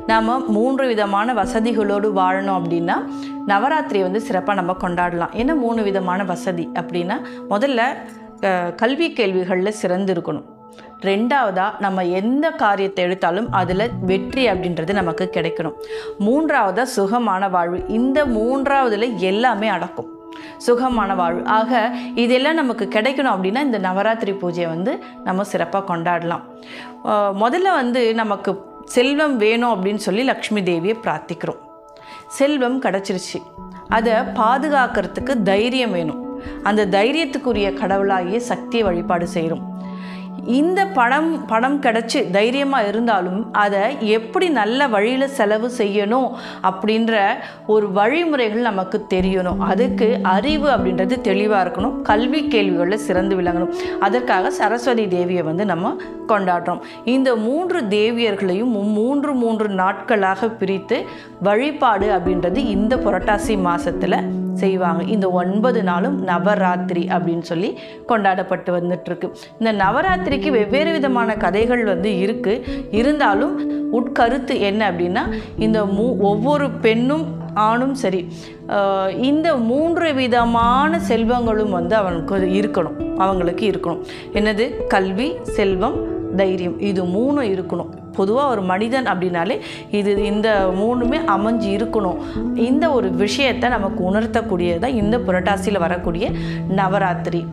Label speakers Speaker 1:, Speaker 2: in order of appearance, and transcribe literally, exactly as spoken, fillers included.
Speaker 1: நாம் மூன்று விதமான வசதிகளோடு வாழணும் அப்படின்னா நவராத்திரியை வந்து சிறப்பாக நம்ம கொண்டாடலாம். ஏன்னா மூணு விதமான வசதி அப்படின்னா, முதல்ல கல்வி கேள்விகளில் சிறந்து இருக்கணும். ரெண்டாவதாக நம்ம எந்த காரியத்தை எடுத்தாலும் அதில் வெற்றி அப்படின்றது நமக்கு கிடைக்கணும். மூன்றாவதாக சுகமான வாழ்வு. இந்த மூன்றாவதுல எல்லாமே அடக்கும், சுகமான வாழ்வு. ஆக இதெல்லாம் நமக்கு கிடைக்கணும் அப்படின்னா இந்த நவராத்திரி பூஜையை வந்து நம்ம சிறப்பாக கொண்டாடலாம். முதல்ல வந்து நமக்கு செல்வம் வேணும் அப்படின்னு சொல்லி லக்ஷ்மி தேவியை பிரார்த்திக்கிறோம். செல்வம் கிடச்சிருச்சு, அதை பாதுகாக்கிறதுக்கு தைரியம் வேணும். அந்த தைரியத்துக்குரிய கடவுளாகிய சக்தியை வழிபாடு செய்கிறோம். இந்த பணம் பணம் கிடச்சி தைரியமாக இருந்தாலும் அதை எப்படி நல்ல வழியில் செலவு செய்யணும் அப்படின்ற ஒரு வழிமுறைகள் நமக்கு தெரியணும். அதுக்கு அறிவு அப்படின்றது தெளிவாக இருக்கணும். கல்வி கேள்விகளில் சிறந்து விளங்கணும். அதற்காக சரஸ்வதி தேவியை வந்து நம்ம கொண்டாடுறோம். இந்த மூன்று தேவியர்களையும் மூன்று மூன்று நாட்களாக பிரித்து வழிபாடு அப்படின்றது இந்த புரட்டாசி மாதத்தில் செய்வாங்க. இந்த ஒன்பது நாளும் நவராத்திரி அப்படின்னு சொல்லி கொண்டாடப்பட்டு வந்துட்டுருக்கு. இந்த நவராத்திரிக்கு வெவ்வேறு விதமான கதைகள் வந்து இருக்குது. இருந்தாலும் உட்கருத்து என்ன அப்படின்னா, இந்த மூ ஒவ்வொரு பெண்ணும் ஆணும் சரி, இந்த மூன்று விதமான செல்வங்களும் வந்து அவனுக்கு இருக்கணும் அவங்களுக்கு இருக்கணும். என்னது? கல்வி, செல்வம், தைரியம். இது மூணும் இருக்கணும். பொதுவாக ஒரு மனிதன் அப்படின்னாலே இது இந்த மூணுமே அமைஞ்சு இருக்கணும். இந்த ஒரு விஷயத்தை நமக்கு உணர்த்தக்கூடியதான் இந்த புரட்டாசியில் வரக்கூடிய நவராத்திரி.